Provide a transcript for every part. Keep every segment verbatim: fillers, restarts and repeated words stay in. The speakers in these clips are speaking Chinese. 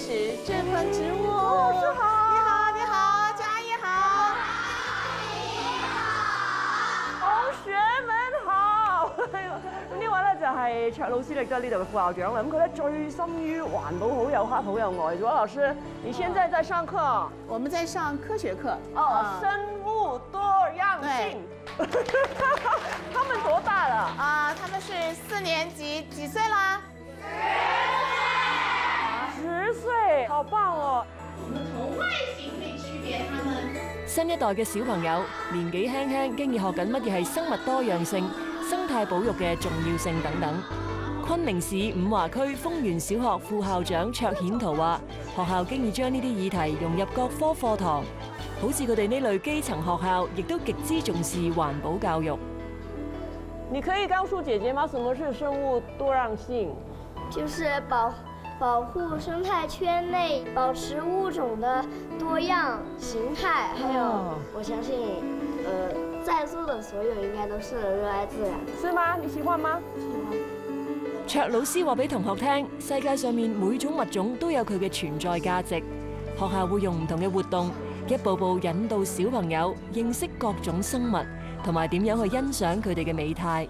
识这份植物。 老师好， 你好，你好，嘉阿姨好， 同學們好。呢位咧就係卓老師，亦都係呢度嘅副校長啦。咁佢咧醉心於環保，好有黑，好有愛。左老師，你現在在上課？ 我們在上科學課。 哦，生物多樣性。他們多大了？ 啊，他們是四年級，幾歲啦？ 十歲，好棒哦！ 我們從外形可以區別他們。 新一代嘅小朋友年紀輕輕，經已學緊乜嘢係生物多樣性、生態保育嘅重要性等等。昆明市五華區豐原小學副校長卓顯圖話：學校經已將呢啲議題融入各科課堂，好似佢哋呢類基層學校，亦都極之重視環保教育。 你可以告訴姐姐嗎？什麼是生物多樣性？ 就是保保護生態圈內保持物種的多樣形態，還有我相信，呃，在座的所有應該都是熱愛自然。 是嗎？你喜歡嗎？ 喜歡。 卓老師話俾同學聽，世界上面每種物種都有佢嘅存在價值。學校會用唔同嘅活動，一步步引導小朋友認識各種生物，同埋點樣去欣賞佢哋嘅美態。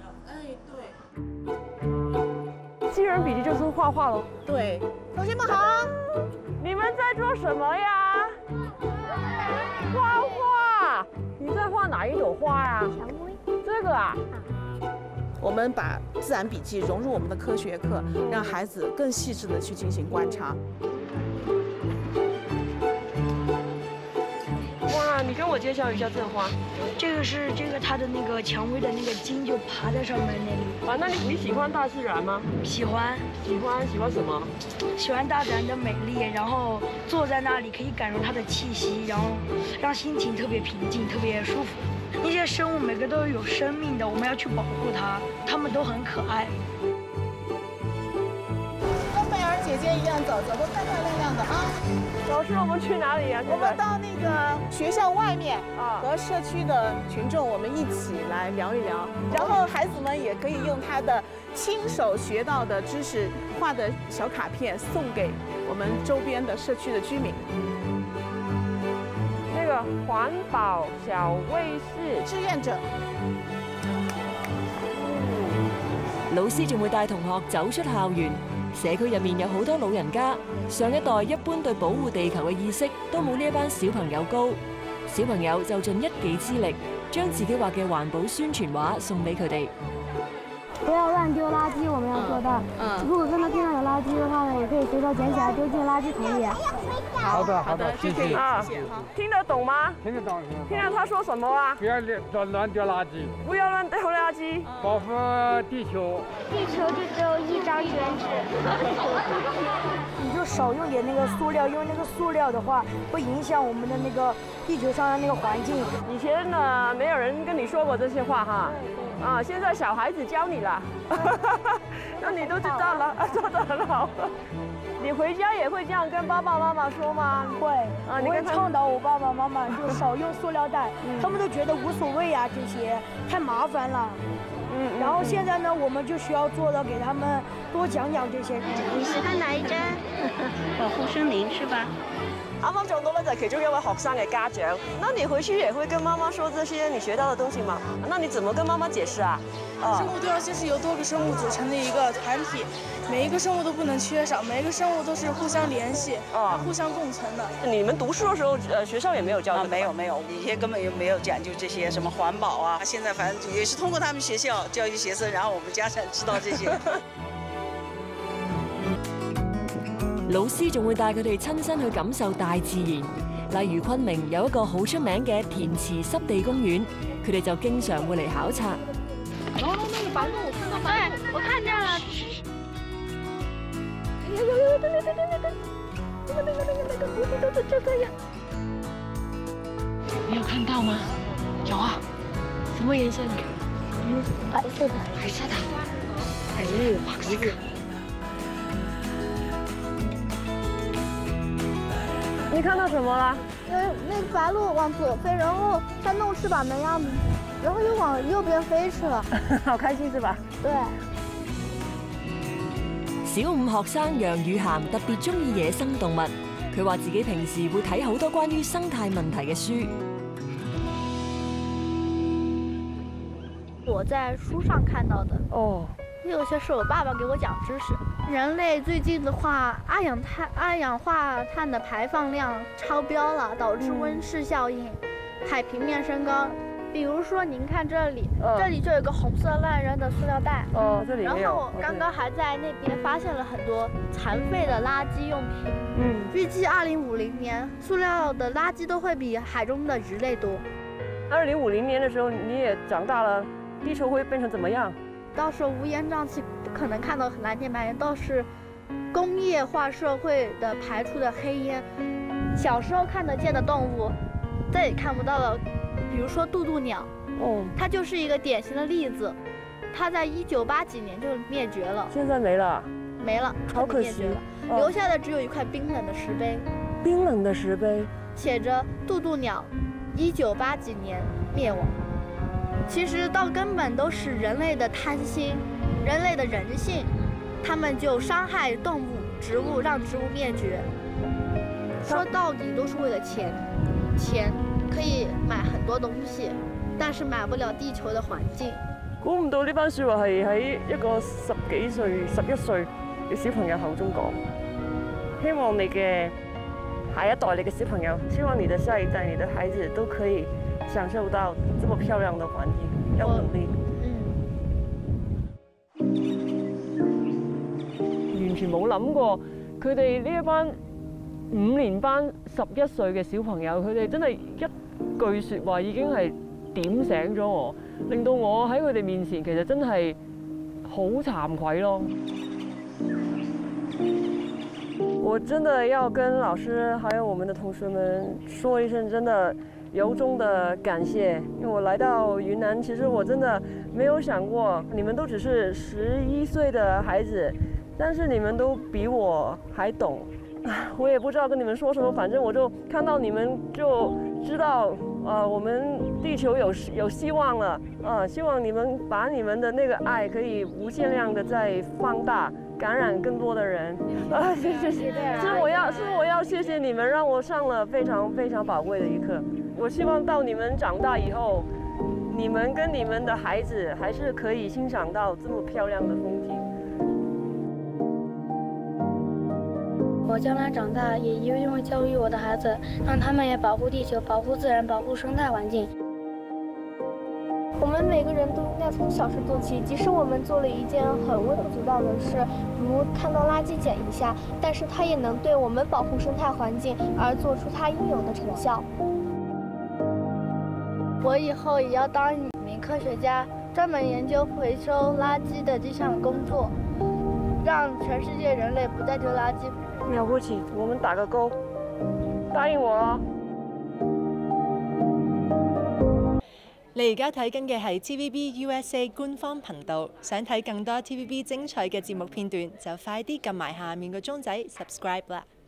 記人筆記就是畫畫咯。 對，同學們好， 你們在做什麼呀？畫畫。你在畫哪一朵花呀？ 薔薇。 這個啊。 我們把自然筆記融入我們的科學課，讓孩子更細緻地去進行觀察。 哇，你跟我介紹一下這個花。 這個是這個它的那個薔薇的那個莖就爬在上面那裡。 啊，那你你喜歡大自然嗎？ 喜歡。 喜歡喜歡什麼？ 喜歡大自然的美麗，然後坐在那裡可以感受它的氣息，然後讓心情特別平靜，特別舒服。那些生物每個都是有生命的，我們要去保護它，它們都很可愛。 跟貝兒姐姐一樣走，走得漂漂亮亮的啊！ 老師，我們去哪裡呀？ 我們到那個學校外面啊，和社區的群眾我們一起來聊一聊，然後孩子們也可以用他的親手學到的知識畫的小卡片送給我們周邊的社區的居民。 那個環保小衛士志願者， 老師仲會帶同學走出校園。社區入面有好多老人家，上一代一般對保護地球嘅意識都冇呢一班小朋友高。小朋友就盡一己之力，將自己畫嘅環保宣傳畫送俾佢哋。 不要亂丟垃圾，我們要做到。嗯。如果看到地上有垃圾的話呢，也可以隨手撿起來丟進垃圾桶裏。 好的，好的，謝謝。 啊，聽得懂嗎？ 聽得懂。 聽到他說什麼啊？ 不要亂亂丟垃圾。 不要亂丟垃圾。 保護地球。 地球就只有一張宣紙。 你就少用點那個塑料，因為那個塑料的話會影響我們的那個地球上的那個環境。 以前呢，沒有人跟你說過這些話哈。啊，現在小孩子教你了，那你都知道了，做得很好。你回家也會這樣跟爸爸媽媽說嗎？ 會，啊，我會倡導我爸爸媽媽就少用塑料袋，他們都覺得無所謂啊，這些太麻煩了。嗯，然後現在呢，我們就需要做到給他們多講講這些。 你喜歡哪一針？保護森林是吧？ 啱啱撞到咧就係其中一位學生嘅家長，那你回去也會跟媽媽說這些你學到的東西嗎？那你怎麼跟媽媽解釋啊？ 生物多樣性是由多個生物組成的一個團體，每一個生物都不能缺少，每一個生物都是互相聯繫、啊、互相共存的。 你們讀書的時候，呃，學校也沒有教？啊， 沒有沒有，以前根本就沒有講究這些什麼環保啊。現在反正也是通過他們學校教育學生，然後我們家長知道這些。 老師仲會帶佢哋親身去感受大自然，例如昆明有一個好出名嘅填池濕地公園，佢哋就經常會嚟考察。 哦，那個白鷺，那個白鷺，我看見了。 有有有，對對對對對對，那個那個那個那個蝴蝶都是這個呀。 你有看到嗎？有啊。什麼顏色？ 嗯，白色的。 白色的。哎呦，白色的。 你看到什麼了？ 那那個白鷺往左飛，然後它弄翅膀的樣子，然後又往右邊飛去了。 好開心是吧？ 對。 小五學生楊雨涵特別中意野生動物，佢話自己平時會睇好多關於生態問題嘅書。 我在書上看到的哦， 有些是我爸爸給我講知識。人類最近的話，二氧碳二氧化碳的排放量超標了，導致溫室效應，海平面升高。比如說，您看這裡， 哦、 這裡就有一個紅色爛扔的塑料袋。 哦，這裡然後我剛剛還在那邊發現了很多殘廢的垃圾用品。嗯。預計二零五零年，塑料的垃圾都會比海中的魚類多。 二零五零年的時候，你也長大了，地球會變成怎麼樣？ 到時候烏煙瘴氣，不可能看到藍天白雲，倒是工業化社會的排出的黑煙。小時候看得見的動物，再也看不到了。比如說渡渡鳥，哦，它就是一個典型的例子。它在一九八幾年就滅絕了， 現在沒了， 沒了， 好可惜了。 哦、留下的只有一塊冰冷的石碑， 冰冷的石碑寫着渡渡鳥，一九八幾年滅亡。其實到根本都是人類的貪心，人類的人性，他們就傷害動物、植物，讓植物滅絕。說到底都是為了錢，錢。可以買很多東西，但是買不了地球的環境。 估唔到呢番説話係喺一個十幾歲、十一歲嘅小朋友口中講。希望你嘅下一代、你嘅小朋友，希望你的下一代、你的孩子都可以享受到這麼漂亮的環境，要努力。嗯。完全冇諗過佢哋呢一班五年班十一歲嘅小朋友，佢哋真係一句説話已經係點醒咗我，令到我喺佢哋面前其實真係好慚愧咯。我真的要跟老師還有我們的同學們說一聲真的由衷的感謝，因為我來到雲南，其實我真的沒有想過你們都只是十一歲的孩子，但是你們都比我還懂。我也不知道跟你們說什麼，反正我就看到你們就知道，呃，我們地球有有希望了，啊、呃，希望你們把你們的那個愛可以無限量的再放大，感染更多的人。啊，謝謝，是我要是我要謝謝你們，讓我上了非常非常寶貴的一課。我希望到你們長大以後，你們跟你們的孩子還是可以欣賞到這麼漂亮的風景。 我將來長大也一定會教育我的孩子，讓他們也保護地球、保護自然、保護生態環境。 我們每個人都應該從小事做起，即使我們做了一件很微不足道的事，如看到垃圾撿一下，但是它也能對我們保護生態環境而做出它應有的成效。我以後也要當一名科學家，專門研究回收垃圾的這項工作，讓全世界人類不再丟垃圾。 了不起，我們打個勾，答應我咯。 你而家睇緊嘅係 T V B U S A 官方頻道，想睇更多 T V B 精彩嘅節目片段，就快啲撳埋下面個鐘仔 subscribe 啦。